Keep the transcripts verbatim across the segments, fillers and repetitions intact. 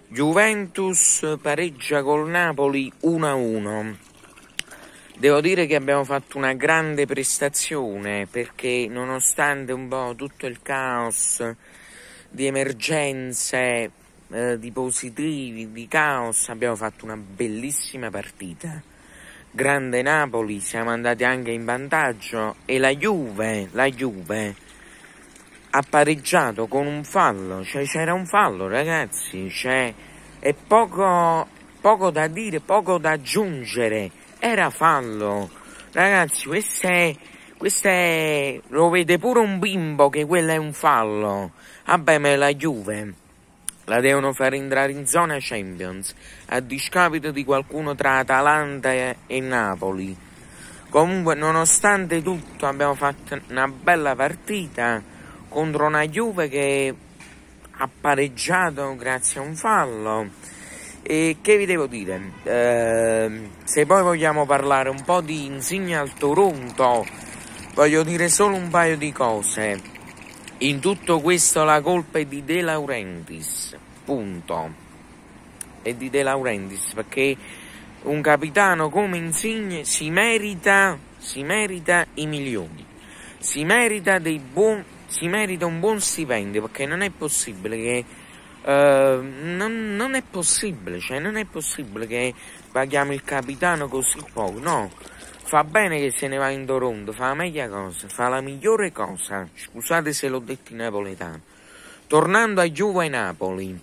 Juventus pareggia col Napoli uno a uno. Devo dire che abbiamo fatto una grande prestazione perché nonostante un po' tutto il caos di emergenze, eh, di positivi, di caos, abbiamo fatto una bellissima partita. Grande Napoli, siamo andati anche in vantaggio e la Juve, la Juve ha pareggiato con un fallo, cioè c'era un fallo ragazzi, cioè è poco, poco da dire, poco da aggiungere, era fallo, ragazzi, questo è, questo è, lo vede pure un bimbo che quello è un fallo. Vabbè, ma la Juve la devono fare entrare in zona Champions, a discapito di qualcuno tra Atalanta e, e Napoli. Comunque, nonostante tutto, abbiamo fatto una bella partita contro una Juve che ha pareggiato grazie a un fallo. E che vi devo dire? Eh, se poi vogliamo parlare un po' di Insigne al Toronto, voglio dire solo un paio di cose. In tutto questo la colpa è di De Laurentiis, punto. È di De Laurentiis, perché un capitano come Insigne si merita, si merita i milioni, si merita dei buoni, si merita un buon stipendio, perché non è possibile che uh, non, non è possibile, cioè non è possibile che paghiamo il capitano così poco, no. Fa bene che se ne va in Toronto, fa la meglio cosa, fa la migliore cosa, scusate se l'ho detto in napoletano. Tornando a Juve e Napoli,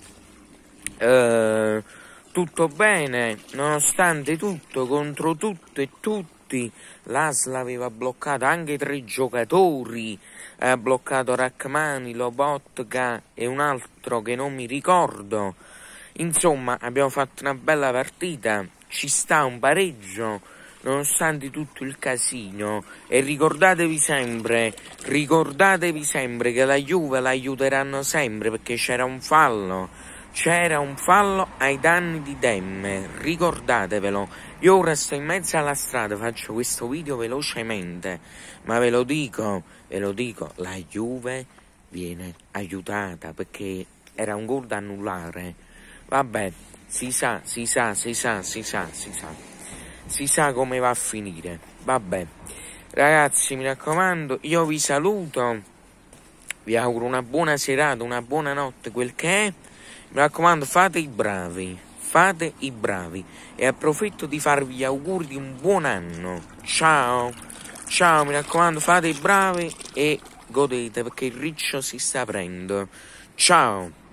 uh, tutto bene, nonostante tutto, contro tutto e tutti, l'A S L aveva bloccato anche tre giocatori, ha bloccato Rachmani, Lobotka e un altro che non mi ricordo. Insomma, abbiamo fatto una bella partita, ci sta un pareggio, nonostante tutto il casino. E ricordatevi sempre, ricordatevi sempre che la Juve la aiuteranno sempre, perché c'era un fallo, c'era un fallo ai danni di Demme, ricordatevelo. Io ora sto in mezzo alla strada, faccio questo video velocemente, ma ve lo dico, ve lo dico, la Juve viene aiutata perché era un gol da annullare. Vabbè, si sa, si sa, si sa, si sa, si sa, si sa come va a finire. Vabbè, ragazzi, mi raccomando, io vi saluto, vi auguro una buona serata, una buona notte, quel che è. Mi raccomando, fate i bravi, fate i bravi e approfitto di farvi gli auguri di un buon anno. Ciao, ciao, mi raccomando, fate i bravi e godete perché il riccio si sta aprendo. Ciao.